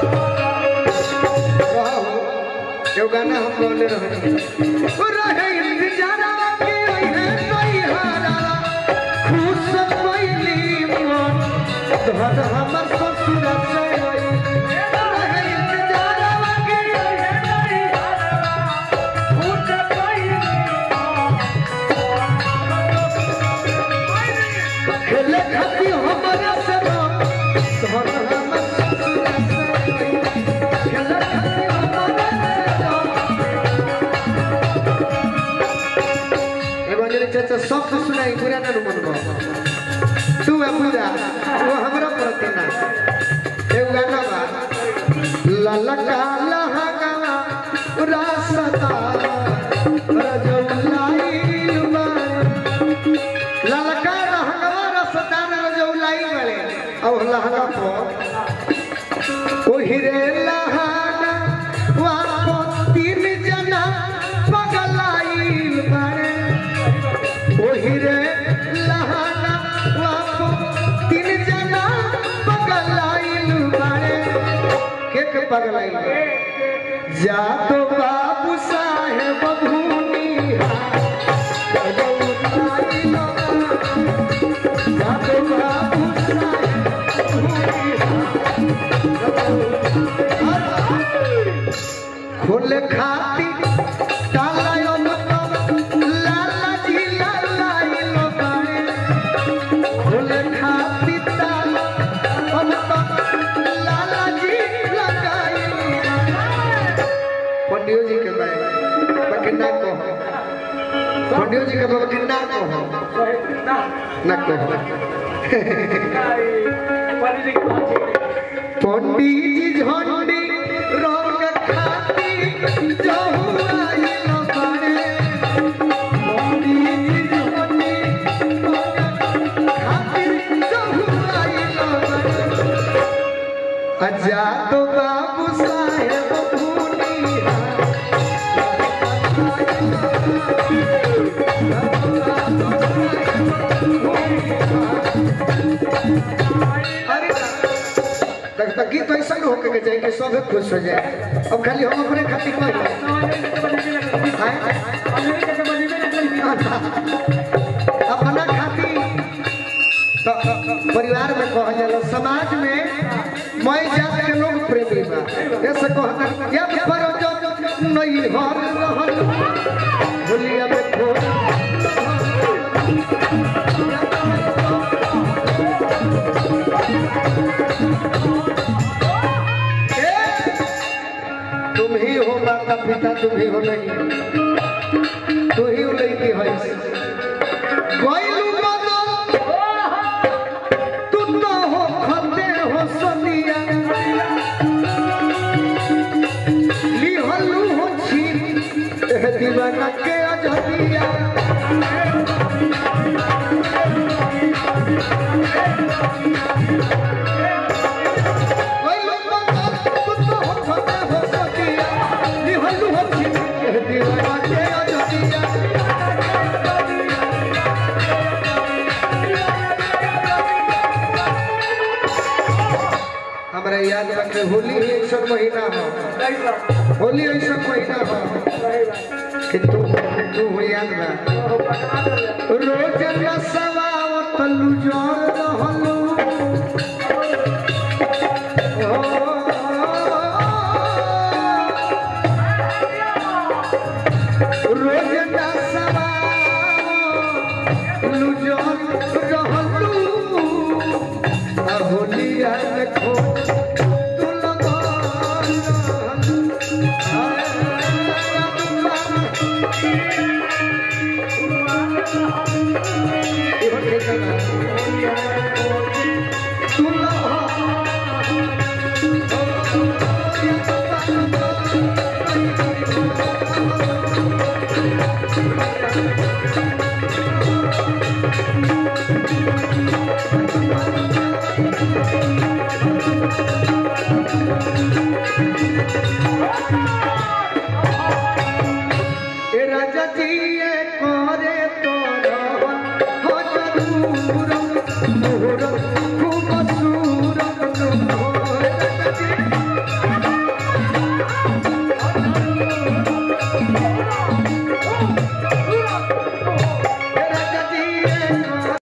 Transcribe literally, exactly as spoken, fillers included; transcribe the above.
यो गाना हम बोले रहे रहे इंतजारा के है कोई हारा खुश कोइली मन धर हमर ससुर से रहे इंतजारा के है कोई हारा खुश कोइली खेले खाती हमरा से धर हमर ससुर से खेले खाती चाचा सब तो सुनाई पूरा ना मन को तू है पूरा वो हमरा प्रति ना एक गाना बा ललका लहंगा रास्ता रजौलाई मारे ललका लहंगा रास्ता रजौलाई मारे और लहंगा पर ओही रे लहंगा वापो तीन जना पगलाई मारे ओहिरे लहाना वापो तीन जना पगलाइल बारे के के पगलाइल जा तो बाबू साहेब भूनिया जा तो बाबू साहेब भूनिया खोले खाती तालायो पंडियो जी के बाबा ना कहो पंडियो जी के बाबा ना कहो ना कहो पंडित जी झंडी रंग खाती जो हुआई लबारे पंडित जी झंडी रंग खाती जो हुआई लबारे अजा तो बाबू साहेब गीत ऐसा होके के चाहिए कि सब खुश हो जाए अब खाली हम अपने खातिर अपना खातिर परिवार में कह जाला समाज में मैं जात के लोग प्रेमी बा ऐसे कहता या पर जो नहीं हर रहल भुलिया में खोल तुम ही हो माता पिता तुम ही हो नहीं तू ही लड़की है कोइलू बदल तू तो हो खते हो सोनिया लिहलू हो छीन दीवाना के अजदिया हमारे याद रखे होली ऐसा महीना हो होली ऐसा महीना हो कि तू तू हो याद ना रोज रसवा तलु जोर रहलू रोज रसवा तलु जोर रहलू होलिया में खो Thank you.